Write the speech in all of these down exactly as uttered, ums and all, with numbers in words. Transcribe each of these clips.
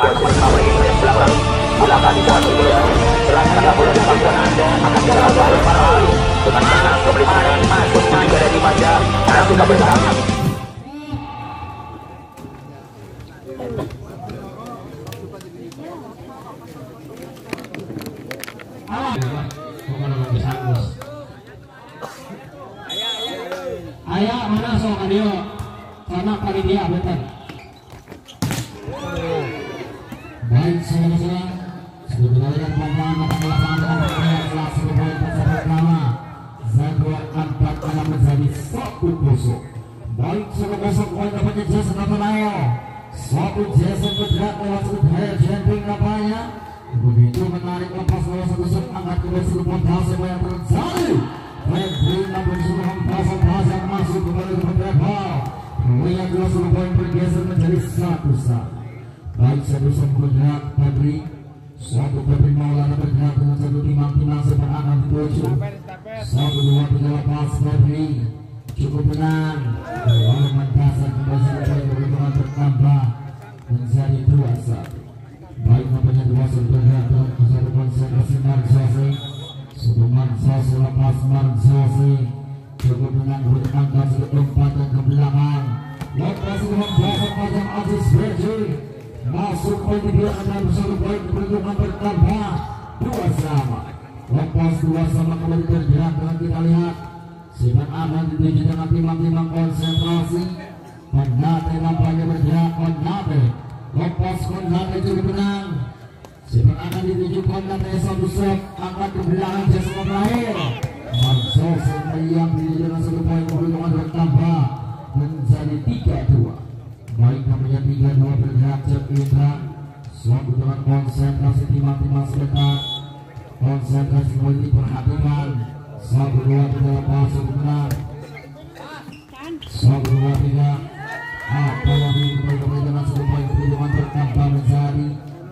Ayah mana sok adio karena panitia betul. Baik saudara-saudara, sebenarnya pelan-pelan akan melaksanakan kelas sebagai peserta pertama. Zadwa empat akan menjadi satu kosong. Baik saudara kosong poin dapatnya Jason Natanael. Satu Jason bergerak lewat sudut jumping napanya. Begitu menarik lepas lewat satu set angkat kedua sudut poin sepak yang terjadi. Febri namun sudah hempasang-pasang yang masuk kepada kepada bal. Kemudian dua sudut poin bergeser menjadi satu satu. Baik satu set bergerak Febri. Satu Febri Maulana bergerak dengan satu timang-timang sepakan dituju. Satu dua tiga lepas Febri cukup menang. Lalu mendasar kembali sudut poin bergerak bertambah menjadi dua satu. Baik nampaknya dua set bergerak dengan satu konsentrasi Marjose. Sebelum Marjose lepas Marjose cukup menang berangkat sudut lompatan ke belakang. Lepas dengan dasar pasang Aziz Berji masuk poin di belakang dan satu poin peruntungan bertambah dua sama. Lepas dua sama kembali bergerak dengan kita lihat sidang akan dituju dengan timang-timang konsentrasi. Konate nampaknya bergerak Konate. Lepas Konate cukup menang. Sidang akan dituju Konate satu set angkat ke belakang jasa terakhir. Marjose yang dituju dengan satu poin peruntungan bertambah menjadi tiga dua. Baik namanya tiga dua bergerak Cep Indra. Suatu dengan konsentrasi timang-timang sebentar. Konsentrasi kembali diperhatikan. Satu dua tiga lepas satu menang. Satu dua tiga. Apa yang kembali dengan satu poin peruntungan bertambah menjadi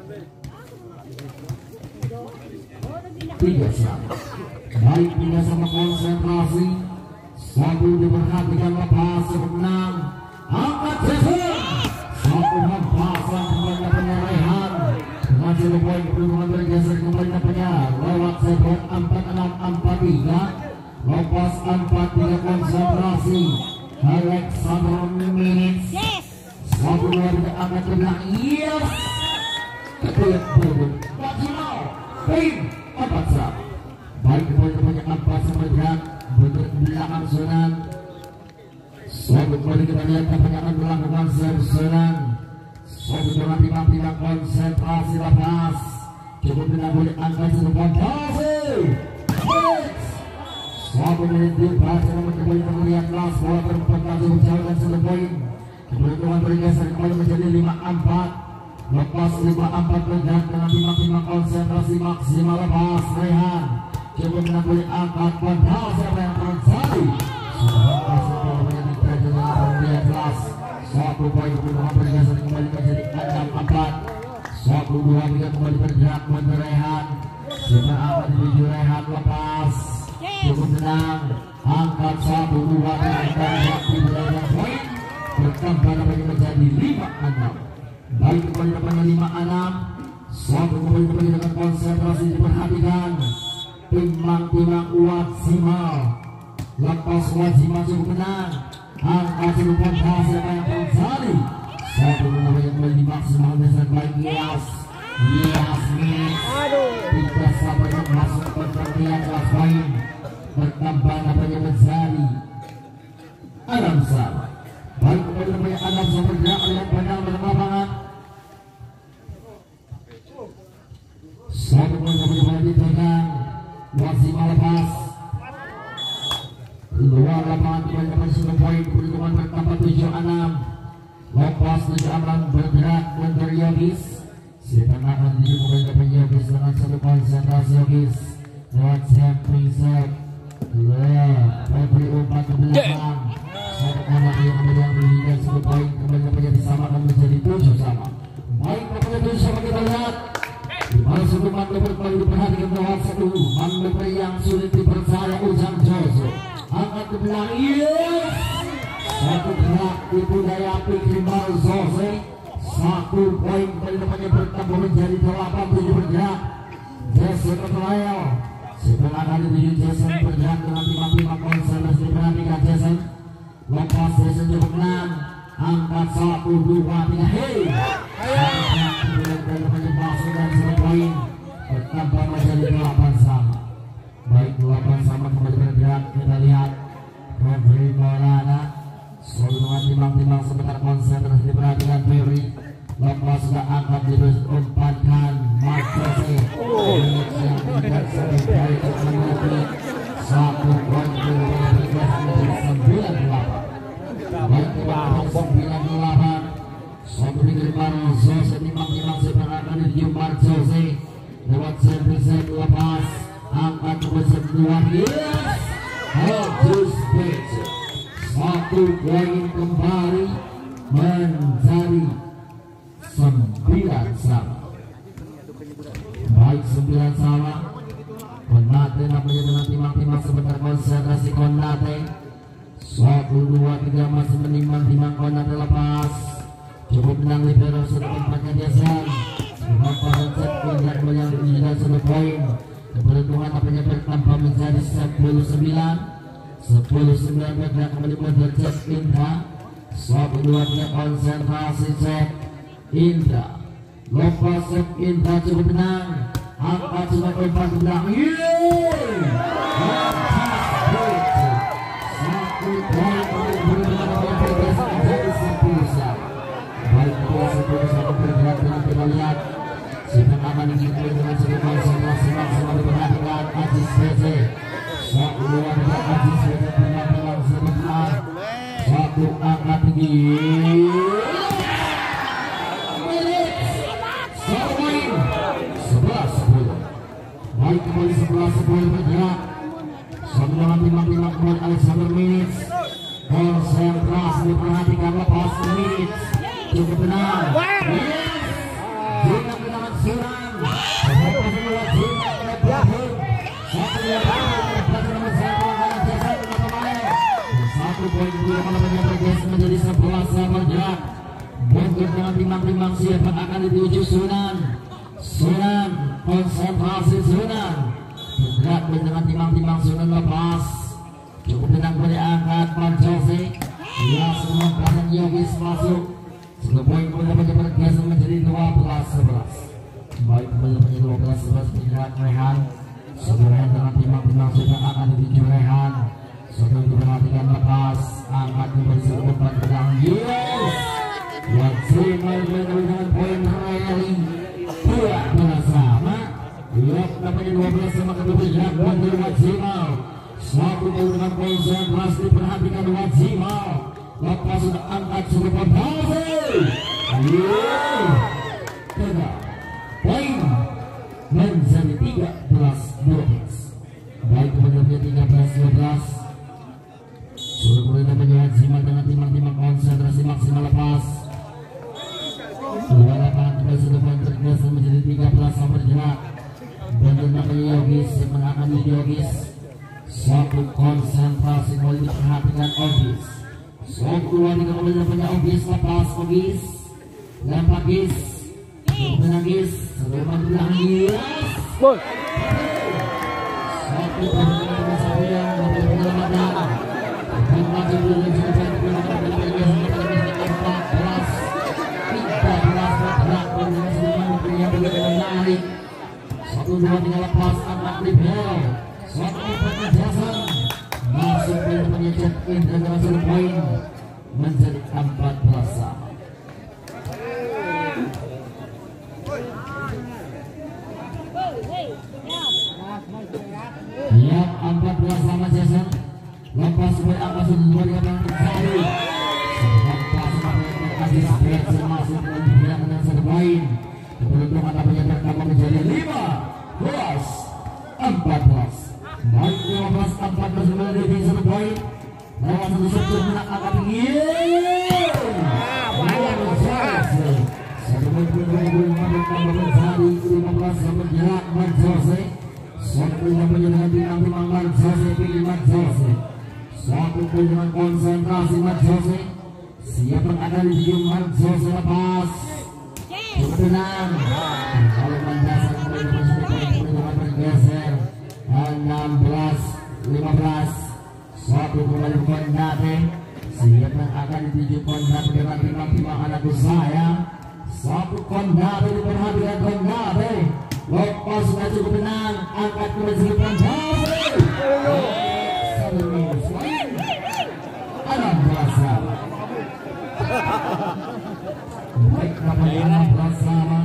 tiga sama. Baik pindah sama konsentrasi. Satu diperhatikan lepas satu menang. Angkat Jason. Satu hempasan kembali penyerahan dengan satu poin peruntungan bergeser kembali napanya lewat set empat enam empat tiga. Lepas empat tiga konsentrasi Alexander Minutes. Satu dua tiga angkat ke belakang. Yes. Ketujuh puluh maksimal poin empat sama. Baik poin kebanyak empat sama bergerak bergerak ke belakang Sunan. Suatu kembali kita lihat kebanyakan melakukan serseran. Suatu dengan timang-timang konsentrasi lepas cukup tidak boleh angkat satu fantasi. Suatu menit dibaca namun kembali kita lihat kelas bola perempat lagi menjauhkan satu poin. Keberuntungan bergeser kembali menjadi lima empat. Lepas lima empat bergerak dengan timang-timang konsentrasi maksimal lepas Rehan cukup tidak boleh angkat fantasi apa yang terjadi. Satu poin keberuntungan bergeser kembali menjadi enam empat. Satu dua tiga kembali bergerak menuju Rehan. Sudah akan dituju Rehan lepas cukup tenang angkat satu dua tiga di belakang poin bertambah namanya menjadi lima enam. Baik kembali depannya lima enam. Satu kembali kembali dengan konsentrasi diperhatikan. Timang-timang Wadzimal. Lepas Wadzimal cukup menang. Angkat satu fantasi apa yang terjadi. Satu kembali kembali dimaksimal dengan baik Yas. Yas Mix. Tiga sama yang masuk ke pertandingan kelas poin bertambah namanya menjadi enam sama. Baik kembali namanya enam sama bergerak dengan pandang dalam lapangan. Satu kembali kembali dipegang Wadzimal lepas luar lapangan kembali dapat satu poin peruntungan bertambah tujuh enam. Lepas tujuh enam bergerak menuju Yogis. Siapa akan dimulai dapat Yogis dengan satu konsentrasi Yogis lewat jumping set. Febri umpat ke belakang. Satu anak yang kemudian meninggal satu poin kembali dapat disamakan menjadi tujuh sama. Baik kepada tujuh sama kita lihat. Dimana satu manuver kembali diperhatikan lewat satu manuver yang sulit dipercaya Ujang Joso. Angkat ke belakang. Yes. Satu gerak Ibu Daya Fikri Marjose. satu poin dari depannya bertambah menjadi delapan tujuh bergerak. Jason Rafael setelah kali tujuh Jason bergerak dengan timang-timang konsentrasi diperhatikan Jason. Lepas Jason cukup enam, angkat satu dua tiga. Hei, dari depannya masuk dan satu poin bertambah menjadi delapan sama. Baik delapan sama kembali bergerak. Kita lihat Rodri Maulana selalu dengan timang-timang sebentar konsentrasi diperhatikan Ferry. Lepas sudah angkat diumpatkan Marcose yang tidak sampai menjadi satu poin menjadi sembilan delapan. Baik sembilan delapan. Satu di Marcose timang-timang sebentar di Marcose lewat servis lepas angkat besar dua. Yes, Hajus Beach satu poin kembali menjadi sembilan sama. Baik sembilan sama. Konate namanya dengan timang-timang sebentar konsentrasi Konate. Satu dua tiga masih menimbang timang Konate lepas. Cukup menang libero sudah tempatnya Jason. Lepas set pindah yang menjadi satu poin. Keberuntungan apanya bertambah menjadi sepuluh sembilan. Sepuluh sembilan bergerak kembali bergerak Indra. Satu dua tiga konsentrasi set Indra. Lepas set Indra cukup menang. Angkat sudah empat ke belakang. Satu poin bergerak menjadi sepuluh sama. Baik dua sepuluh sama bergerak dengan kita lihat. Sidang aman ingin dengan sebuah konsentrasi maksimal diperhatikan Ajis P C. Satu dua tiga Ajis P C penampilan sebentar. Satu angkat tinggi. Satu poin. Sebelas sepuluh. Baik kembali sebelas sepuluh bergerak. Sembilan timang-timang kembali Alexander Minutes. Konsentrasi diperhatikan lepas Minutes. Cukup benar. Jika menang serang, satu poin dua malamnya bergeser menjadi sebelas sama bergerak. Bongkar dengan timang-timang siapa akan dituju Sunan. Sunan konsentrasi Sunan bergerak dengan timang-timang Sunan lepas. Cukup tenang pada angkat Marcose. Ya semua kanan Yogis masuk. Satu poin pun dapat bergeser menjadi dua belas sebelas. Baik kembali menjadi dua belas sebelas bergerak Rehan. Satu Rehan dengan timang-timang sudah akan dituju Rehan. Satu diperhatikan lepas. Angkat kembali satu empat bergerak. Yes. Wajimal dengan poin railing dua belas sama. Lok dapatnya dua belas sama kedua bergerak Bandar Wajimal. Satu poin dengan konsentrasi diperhatikan Wajimal. Lepas sudah angkat sudah berhasil. Tiga poin menjadi tiga belas dua belas. Baik kemudian tiga belas dua belas. Sudah mulai namanya Jimat dengan timang-timang konsentrasi maksimal lepas. Dua lapangan kembali sudah poin tergeser menjadi tiga belas sama bergerak. Dan namanya Yogis yang menangkan di Yogis. Satu konsentrasi mulai diperhatikan Ogis. Satu dua tiga kembali namanya Ogis lepas Ogis. Lempar Gis. Menangis. Satu empat menangis. Satu pertandingan satu yang dapat menyelamatkan. Dan maju dulu juga saya digunakan empat belas tiga belas bergerak dengan semuanya yang berbeda menarik. Satu dua tiga lepas anak libero. Satu empat Jason masuk ke depannya check in dengan satu poin menjadi empat belas sama. Ya empat belas sama Jason. Lepas poin angka sudah dua yang terjadi. Lepas kasih Jason masuk dan tidak dengan satu poin. Keberuntungan apanya bertambah menjadi lima belas empat belas. Baik lima belas empat belas menjadi satu poin. Lewat satu satu menang angka tinggi. Satu poin bertambah menjadi lima belas sama jarak Marcose. Satu yang menyenangkan timang-timang Marcose pilih Marcose. Satu poin dengan konsentrasi Marcose. Siap berada di sini Marcose lepas. tenang. Kalau mendasar kembali bergeser. enam belas lima belas. Satu kembali Kondate. Siap yang akan dituju Kondate dengan timang-timang anakku saya. Satu Kondate diperhatikan Kondate. Lepas sudah cukup tenang. Angkat kembali segi Kondate. Satu minus enam belas. Baik, namanya enam belas sama.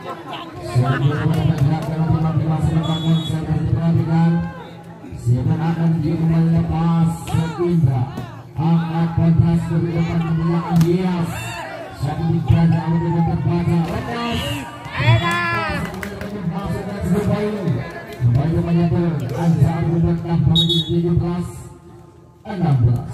Siapa akan dimulai lepas Indra angkat kontras dari depan menjelang Yes. Satu tiga jauh dengan terbaca lepas masuk dan sebaik kembali menyebut ancar berbentak menjadi tujuh belas enam belas.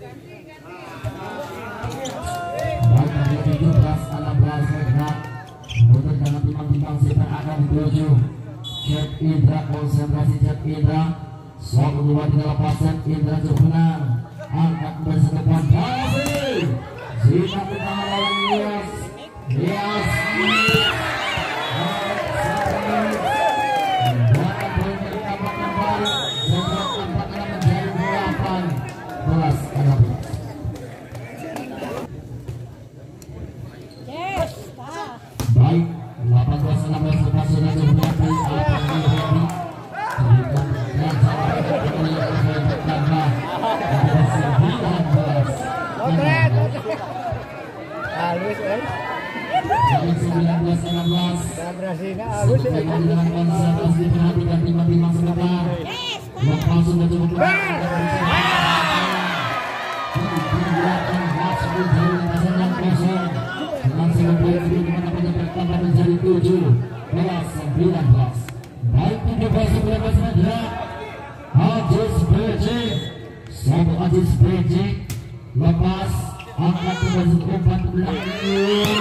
Baik tujuh belas enam belas bergerak untuk dalam timang-timang siapa akan dituju. Cek Indra konsentrasi Cek Indra. Suatu dua tiga lepasan Indra cukup menang. Angkat bersedepan Basi. Jika kita melawan Nias Nias Membuatkan poin ditambah kembali. Sebelah empat akan menjadi delapan belas enam belas. Baik, delapan belas enam belas lepas sudah cukup menang. Halus eh. sembilan belas enam belas. Brasinya halus eh. Dengan konsentrasi perhatikan timang-timang sebentar. Lepas sudah cukup bertambah menjadi tujuh belas sembilan belas. Baik tiga belas sembilan belas saja. Ajis B J. Satu Ajis B J. Lepas angkat kembali ke umpan belakang.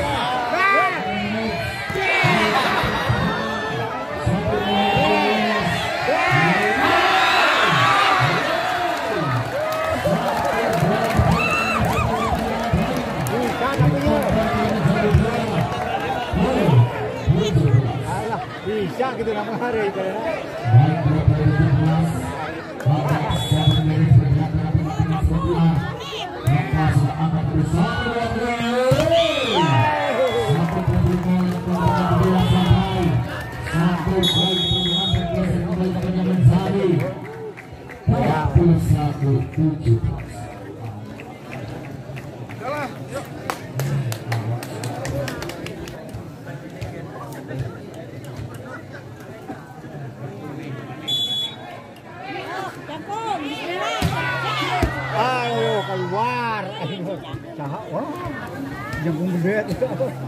Bisa gitu nama hari itu ya. Ayo keluar, ayo cahak wah, jagung gede itu.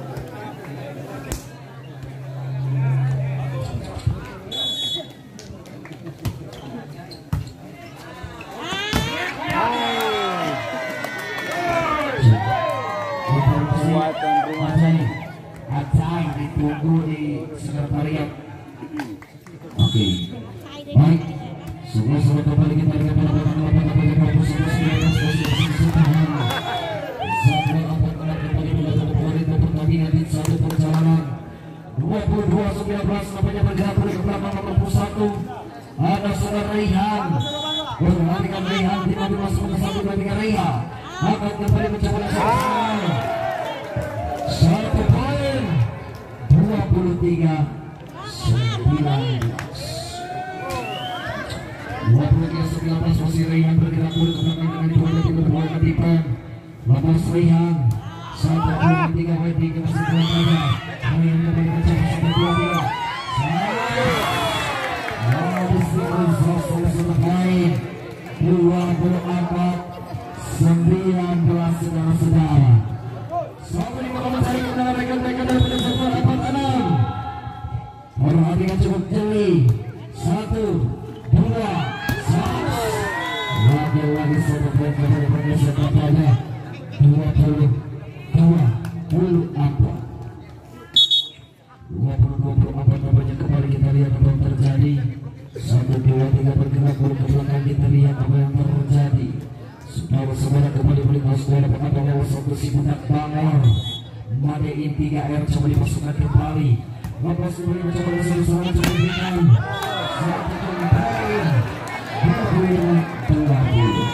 Acara ditunggu di sekretariat. Oke, baik. Semua sudah kembali kita lihat pada pada pada pada pada pada posisi sembilan posisi tahan. Sampai apa kena kembali pada pada pada pertandingan di satu perjalanan. Dua puluh dua sembilan belas namanya bergerak ke belakang nomor puluh satu. Ada saudara Raihan. Perhatikan Raihan tidak masuk ke satu dan tiga Raihan. Akan kembali mencoba satu poin. Dua puluh tiga sembilan belas. Dua puluh tiga sembilan belas masih Raihan bergerak ke belakang dengan dua detik berdua ketipan. Lepas Raihan satu dua tiga poin tiga masih dua saja. Raihan kembali mencoba satu dua tiga. Dua puluh empat sembilan belas saudara-saudara. Sampai lima mencari kendala rekan-rekan dari penyusupan empat enam. Perhatikan cukup jeli. Satu, dua, satu. Lagi-lagi satu poin kepada penyusupan katanya. Dua puluh dua puluh empat. Dua puluh dua puluh empat namanya kembali kita lihat apa yang terjadi. Satu dua tiga bergerak ke belakang kita lihat apa yang terjadi. Saudara-saudara kembali beli sekolah apa satu si budak Bangor Made tiga R coba dimasukkan kembali. Lepas kembali mencoba sesuatu coba diberikan. Satu kembali. Dua puluh.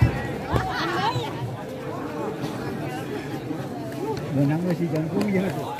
Menang si jangkung ya.